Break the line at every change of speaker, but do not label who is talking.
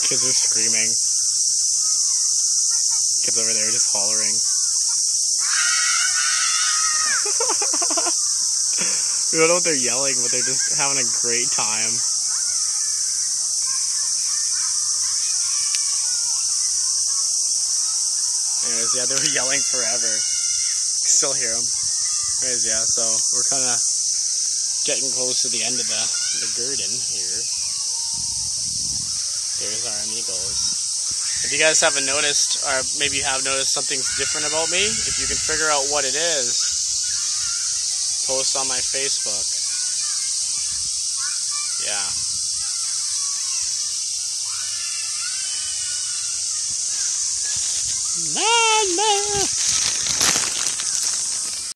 Kids are screaming. Kids over there just hollering. We don't know what they're yelling, but they're just having a great time. Anyways, yeah, they were yelling forever. Still hear them. Anyways, yeah, so we're kind of getting close to the end of the garden here. There's our amigos. If you guys haven't noticed, or maybe you have noticed something's different about me, if you can figure out what it is, post on my Facebook. Yeah. Mama!